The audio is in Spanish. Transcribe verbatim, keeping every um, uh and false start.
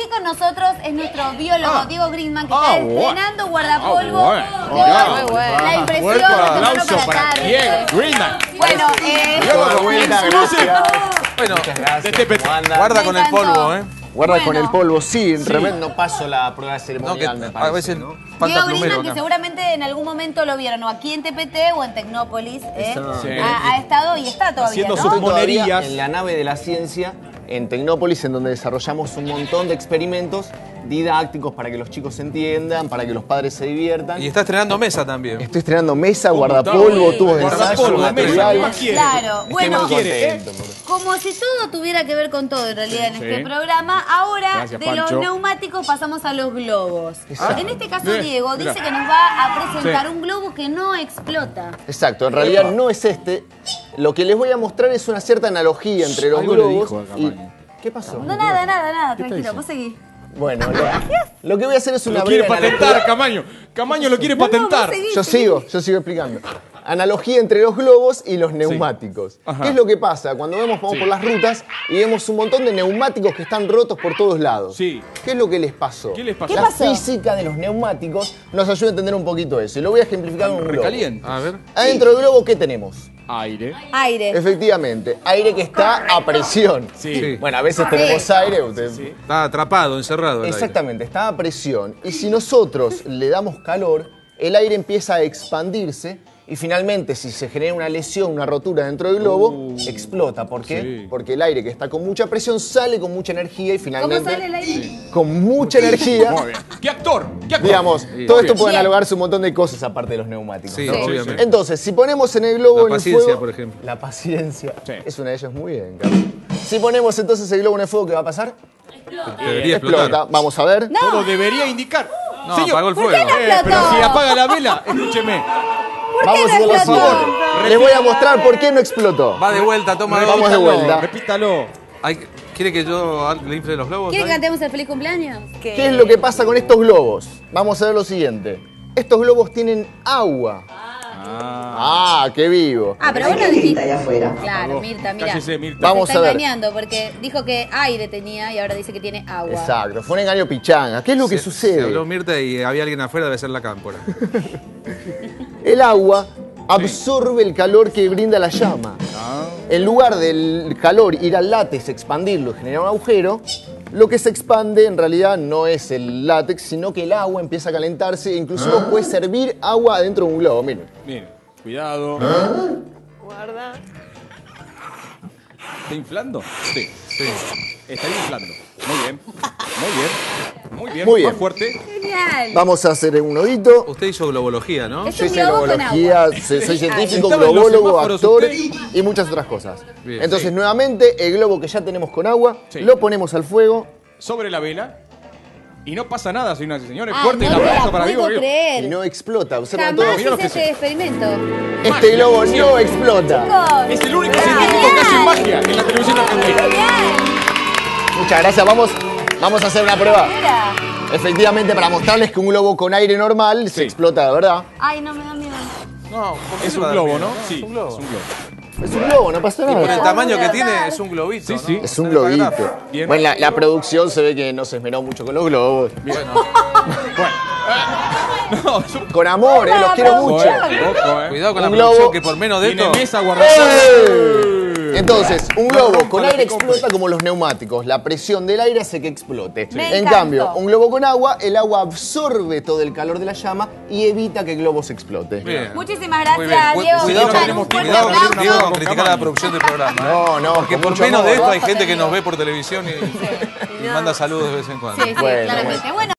aquí con nosotros es nuestro biólogo Ah. Diego Greenman, que Ah, está bueno. estrenando guardapolvo. Ah, bueno. Diego, Ah, muy bueno. La impresión, Fuerte tomarlo aplauso para para acá. Diego Greenman. Bueno, eh... Diego, de vuelta, gracias. Bueno, De T P T. guarda Me con el encantó. polvo, ¿eh? Guarda Bueno. con el polvo, sí, Sí. realmente no paso la prueba ceremonial, No, que me parece, a veces ¿no? falta Diego plumero Greenman, que acá. seguramente en algún momento lo vieron, o aquí en T P T o en Tecnópolis, ¿eh? Está. Sí. ha, ha estado y está todavía, Haciendo ¿no? sus Estoy todavía monerías. en la nave de la ciencia, en Tecnópolis, en donde desarrollamos un montón de experimentos didácticos para que los chicos entiendan, para que los padres se diviertan. Y está estrenando mesa también. Estoy estrenando mesa, ¿Cómo guardapolvo, está? tubos de ensayo, Guardapolvo, mesa, material. ¿qué más quiere? Claro, Estoy bueno, muy quiere, contento, por- como si todo tuviera que ver con todo en realidad en Sí. este programa, ahora Gracias, de Pancho. los neumáticos pasamos a los globos. Exacto. En este caso Mira, Diego mira. dice que nos va a presentar Sí. un globo que no explota. Exacto, en realidad Epa. no es este. Lo que les voy a mostrar es una cierta analogía entre los Algo le globos. dijo a y... Camaño. ¿Qué pasó? No, nada, nada, nada, ¿Qué está tranquilo, diciendo? vos seguís. Bueno, lo, lo que voy a hacer es una Lo quiere breve patentar, analogía. Camaño. Camaño lo quiere No, no, patentar. vos seguís. Yo sigo, yo sigo explicando. Analogía entre los globos y los neumáticos. Ajá. ¿Qué es lo que pasa? Cuando vemos, vamos Sí. por las rutas y vemos un montón de neumáticos que están rotos por todos lados. Sí. ¿Qué es lo que les pasó? ¿Qué les pasó? ¿Qué La pasó? física de los neumáticos nos ayuda a entender un poquito eso. Y lo voy a ejemplificar con un globo. Recaliente. A ver. Adentro del globo, ¿qué tenemos? Aire. Aire. Efectivamente, aire que está a presión. Sí. Sí. Bueno, a veces Sí. tenemos aire. usted- Está atrapado, encerrado. el aire. Exactamente, está a presión. Y si nosotros le damos calor, el aire empieza a expandirse y finalmente, si se genera una lesión, una rotura dentro del globo, Uh, explota. ¿Por qué? sí. Porque el aire que está con mucha presión sale con mucha energía y ¿Cómo finalmente, sale el aire? con mucha energía, Muy bien. ¿Qué actor? ¿Qué actor? digamos, Sí. todo Muy esto bien. puede Bien. analogarse un montón de cosas aparte de los neumáticos. Sí, ¿no? obviamente. Entonces, si ponemos en el globo La en el paciencia, fuego, por ejemplo. la paciencia Sí. es una de ellas, muy bien, Carlos. Si ponemos entonces el globo en el fuego, ¿qué va a pasar? Debería Explota. explotar. Vamos a ver. No. Todo debería indicar. No, Señor, apagó el ¿por fuego. qué no eh, pero explotó? si apaga la vela, escúcheme. ¿Por Vamos qué a no hacer lo explotó? siguiente. Les voy a mostrar por qué no explotó. Va de vuelta, toma dos. Vamos de vuelta. Repítalo. Hay- ¿Quiere que yo le infle los globos? ¿Quiere que ahí? cantemos el feliz cumpleaños? ¿Qué es lo que pasa con estos globos? Vamos a ver lo siguiente. Estos globos tienen agua. Ah. Ah, qué vivo. Ah, pero vos no dijiste. allá afuera. Claro, Mirta, mira. Cállese, Mirta. Vamos Se está a ver. engañando porque dijo que aire tenía y ahora dice que tiene agua. Exacto, fue un engaño pichanga. ¿Qué es lo que Se- sucede? Se habló Mirta y había alguien afuera, debe ser la cámpora. El agua absorbe el calor que brinda la llama. Ah. En lugar del calor ir al látex, expandirlo y generar un agujero, lo que se expande en realidad no es el látex, sino que el agua empieza a calentarse e incluso vos puedes servir agua adentro de un globo. Miren. Miren, cuidado. Guarda. ¿Está inflando? Sí. Sí. Está inflando. Muy bien. Muy bien. Muy bien. Muy bien. Más fuerte. Genial. Vamos a hacer un nodito. Usted hizo globología, ¿no? Es Yo un hice globo con globología, agua. soy, soy científico, Estaba en los globólogo, semáforos actor usted. y muchas otras cosas. Bien, Entonces, sí. nuevamente, el globo que ya tenemos con agua, Sí. lo ponemos al fuego Sobre la vela. Y no pasa nada, señoras y señores. Ah, Fuerte no el te la aplauso para Diego. puedo Diego. y creer. no explota. Observen todo. Jamás Mirá lo hice que este es. experimento. Este Magia, globo no siempre. explota. Chicos, Es el único es científico que hace genial. magia en la televisión argentina. Genial. Muchas gracias. Vamos, vamos a hacer una prueba. Mira. Efectivamente, para mostrarles que un globo con aire normal se Sí. explota de verdad. Ay, no me da miedo. No, ¿por qué Es se un va a dar globo, miedo? ¿no? No, Sí, es un globo. es un globo. Es un globo, no pasa Y por el nada. tamaño que Vamos a tiene, tratar. es un globito. Sí, ¿no? sí. Es un Se globito. paragrafo. Bien. Bueno, la, la producción se ve que no se esmeró mucho con los globos. Bueno, No, es un... Con amor, eh, los quiero Ojo, mucho. eh. Ojo, eh. cuidado con Un la globo. producción, que por menos de Tiene esto... mesa guardada. ¡Eh! Entonces, un No globo rompa con la aire que compre. explota como los neumáticos. La presión del aire hace que explote. Me En encantó. cambio, un globo con agua, el agua absorbe todo el calor de la llama y evita que el globo se explote. Bien. Muchísimas Muy bien. gracias, Cu- Diego. Cuidado, Greenman. tenemos Un fuerte cuidado, tiempo. aplauso. cuidado con Con criticar a la producción del programa. ¿eh? No, no, Porque con por mucho menos amor. de esto hay Bajo gente que tendido. nos ve por televisión y, y manda saludos de vez en cuando. Sí, sí, Bueno, claramente. Bueno.